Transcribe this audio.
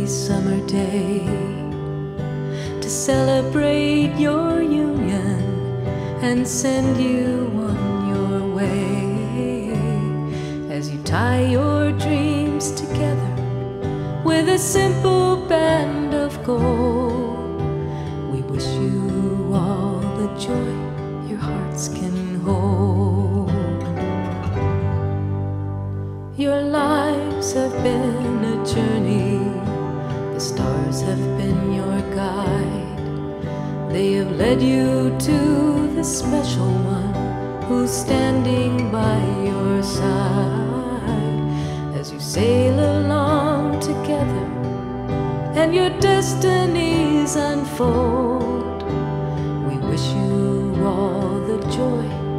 summer day to celebrate your union and send you on your way. As you tie your dreams together with a simple band of gold, we wish you all the joy your hearts can hold. Your lives have been a journey, the stars have been your guide. They have led you to the special one who's standing by your side. As you sail along together and your destinies unfold, we wish you all the joy